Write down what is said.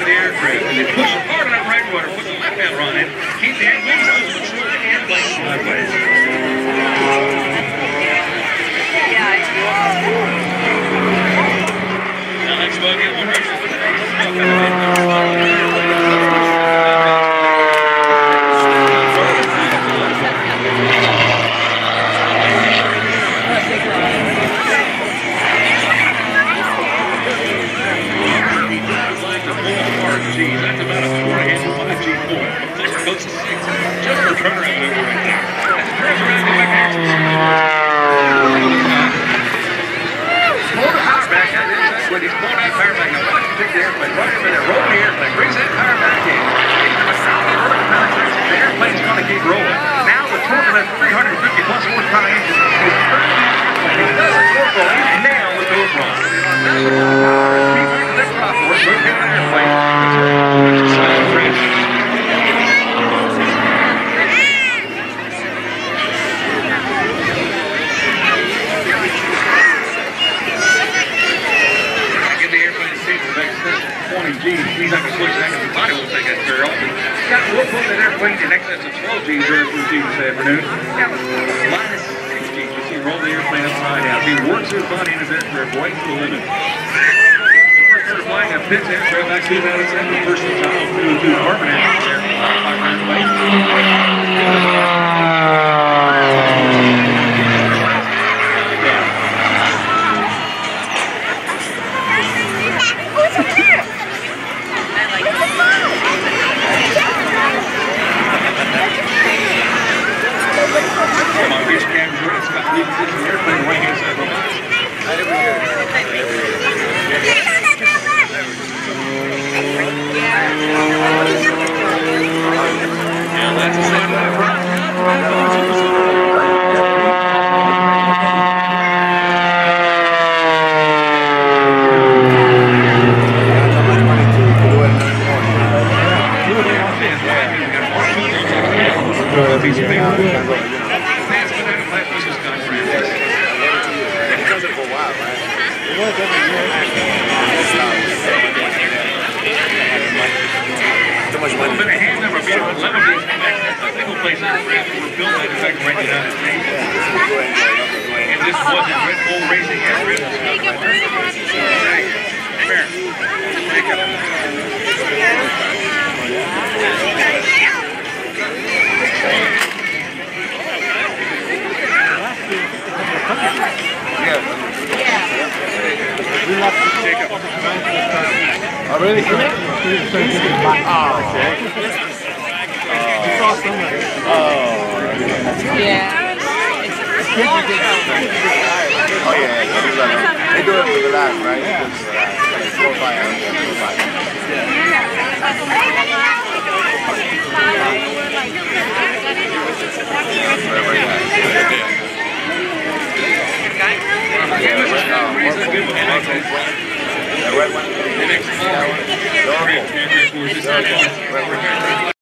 of the aircraft. And they push hard on that right rudder, put the left handle on it, keep the wings moving control the airplane sideways. Now let's go get one racer with the next stuff in that's about a 4.5 G4. Closer goes to 6. Just for turnaround over right there. As it turns around, go back to action. Pull the power back out. When he's pulling that power back, now watch him take the airplane right over there. Roll the airplane. Brings that power back in. The airplane's going to keep rolling. Now the torque of that 350 plus horsepower engine is turning the airplane. It does a torque roll. He's nailed with those rolls. That's what the power is. Keep bringing that prop force. Move the airplane. He's not going to switch that because the body won't take that very often. We'll put that airplane in excess of 12 G's during this routine this afternoon. Minus 6 G's. You see him roll the airplane upside down. He works his body in his aircraft right to the limit. First started flying a Pitts aircraft back to 2007. First time to Carbon airplane. Oh, really? Oh, okay. Yeah. Oh, yeah. They do it with the last, right? Yeah. 4 or 5 hours. The red one? The next one.